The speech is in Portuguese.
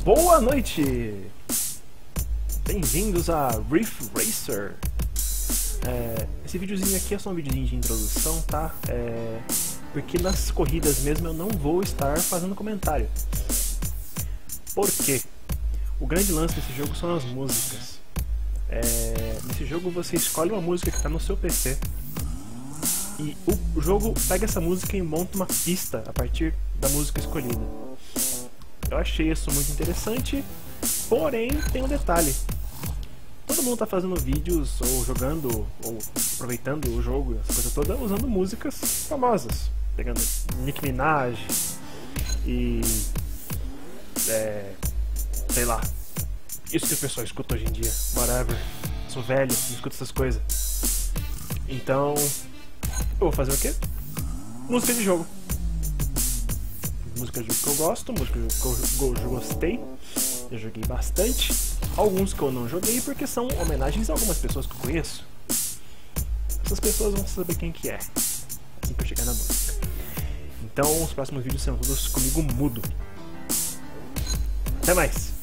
Boa noite! Bem-vindos a Riff Racer. Esse videozinho aqui é só um videozinho de introdução, tá? Porque nas corridas mesmo eu não vou estar fazendo comentário. Por quê? O grande lance desse jogo são as músicas. Nesse jogo você escolhe uma música que está no seu PC e o jogo pega essa música e monta uma pista a partir da música escolhida. Eu achei isso muito interessante, porém tem um detalhe. Todo mundo está fazendo vídeos ou jogando ou aproveitando o jogo, essa coisa toda, usando músicas famosas, pegando Nicki Minaj e sei lá, isso que o pessoal escuta hoje em dia, whatever. Sou velho, não escuto essas coisas. Então, eu vou fazer o quê? Música de jogo. Música de jogo que eu gosto, música de jogo que eu gostei. Eu joguei bastante. Alguns que eu não joguei porque são homenagens a algumas pessoas que eu conheço. Essas pessoas vão saber quem que é assim que eu chegar na música. Então, os próximos vídeos serão todos comigo mudo. Até mais!